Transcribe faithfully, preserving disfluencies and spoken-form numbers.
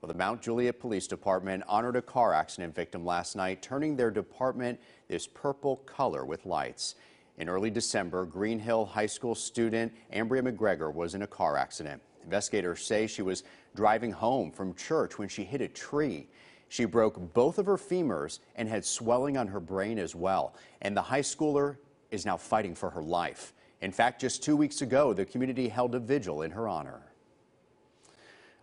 Well, the Mount Juliet Police Department honored a car accident victim last night, turning their department this purple color with lights. In early December, Green Hill High School student Ambria McGregor was in a car accident. Investigators say she was driving home from church when she hit a tree. She broke both of her femurs and had swelling on her brain as well. And the high schooler is now fighting for her life. In fact, just two weeks ago, the community held a vigil in her honor.